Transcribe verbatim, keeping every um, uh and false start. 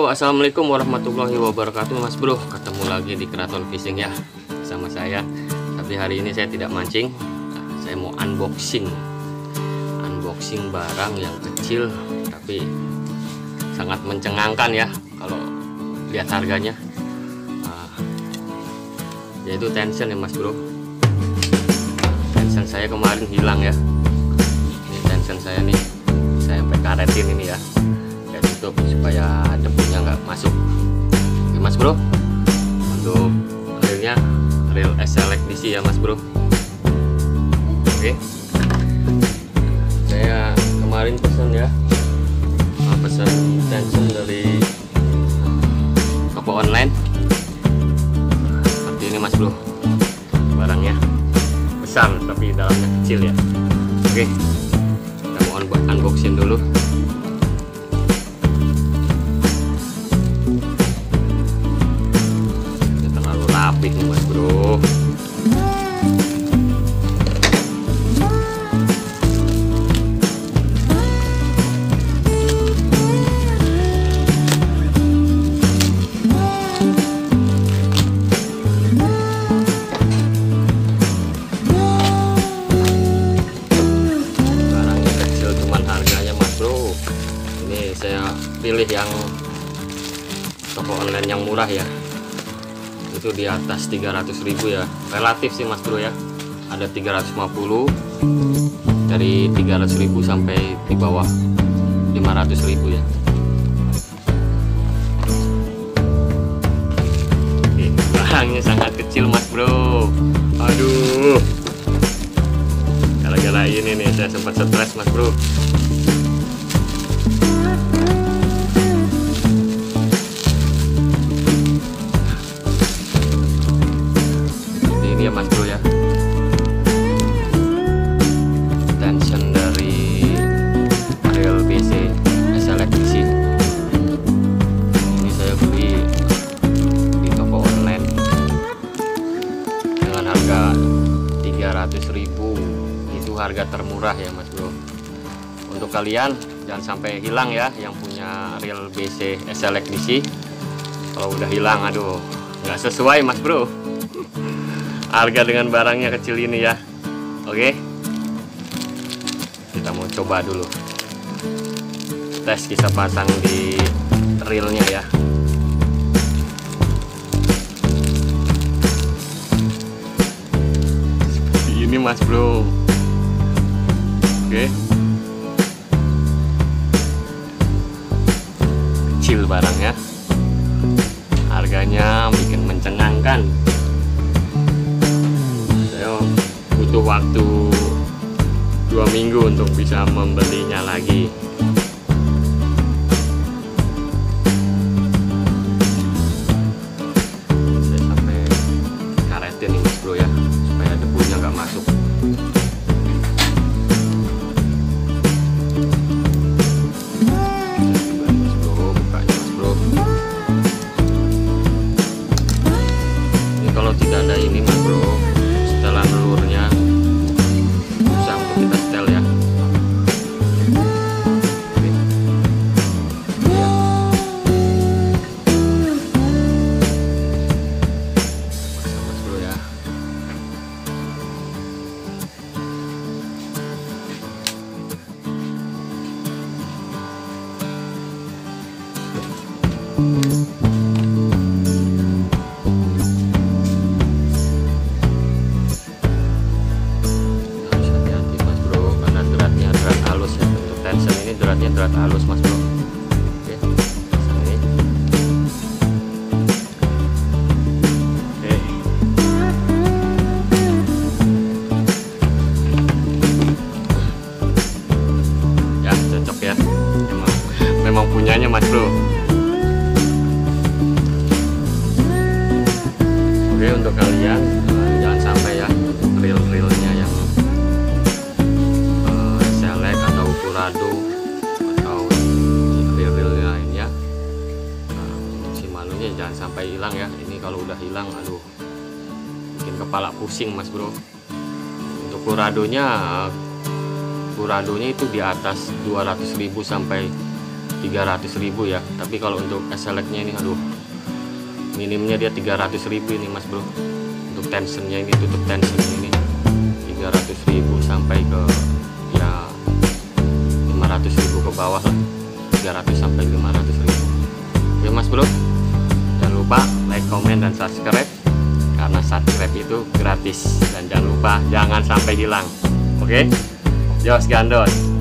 Halo, assalamualaikum warahmatullahi wabarakatuh, Mas Bro. Ketemu lagi di Keraton Fishing ya, sama saya. Tapi hari ini saya tidak mancing. Nah, saya mau unboxing, unboxing barang yang kecil tapi sangat mencengangkan ya kalau lihat harganya. Nah, yaitu tension ya, Mas Bro. Tension saya kemarin hilang ya. Ini tension saya nih, saya sampai karetin ini ya. Tutup supaya debunya nggak masuk. Oke Mas Bro, untuk reelnya reel S-Select D C ya Mas Bro. Oke, saya kemarin pesan ya, pesan tension dari toko online seperti ini Mas Bro. Barangnya besar tapi dalamnya kecil ya. Oke, kita mau unboxing dulu. Rapih nih Mas Bro. Barangnya kecil cuman harganya Mas Bro. Ini saya pilih yang toko online yang murah ya. Itu di atas tiga ratus ribu ya, relatif sih Mas Bro ya. Ada tiga ratus lima puluh, dari tiga ratus ribu sampai di bawah lima ratus ribu ya. Oke, barangnya sangat kecil Mas Bro. Aduh, gara-gara ini nih saya sempat stres Mas Bro. Mas Bro ya, tension dari reel B C S-Select D C. Ini saya beli di toko online dengan harga tiga ratus ribu. Itu harga termurah ya Mas Bro. Untuk kalian jangan sampai hilang ya yang punya reel B C S-Select D C. Kalau udah hilang, aduh, nggak sesuai Mas Bro harga dengan barangnya kecil ini ya. Oke, kita mau coba dulu tes, kita pasang di reelnya ya. Seperti ini Mas Bro. Oke, kecil barangnya, harganya bikin mencengangkan. Butuh waktu dua minggu untuk bisa membelinya lagi. Saya sampai karetin nih Mas Bro ya, supaya debunya nggak masuk. Mas Bro, bukanya Mas Bro. Ini kalau tidak ada ini Mas Bro, setelan lurnya susah untuk kita setel ya. Oke. Ya. Pasang Mas Bro ya. Ini dratnya drat halus Mas Bro. Oke, pasang ini. Oke. Ya, cocok ya. Memang memang punyanya Mas Bro. Oke, untuk kalian uh, jangan sampai ya reel-reelnya yang uh, S-Select atau Curado jangan sampai hilang ya. Ini kalau udah hilang, aduh, bikin kepala pusing Mas Bro. Untuk Curadonya Curadonya itu di atas dua ratus ribu sampai tiga ratus ribu ya. Tapi kalau untuk seleknya ini aduh, minimnya dia tiga ratus ribu ini Mas Bro. Untuk tensionnya ini, tutup tension ini tiga ratus ribu sampai ke ya lima ratus ribu ke bawah lah. tiga ratus sampai lima ratus ribu. Oke Mas Bro, jangan lupa like, komen, dan subscribe, karena subscribe itu gratis. Dan jangan lupa jangan sampai hilang. Oke, Jos Gandos.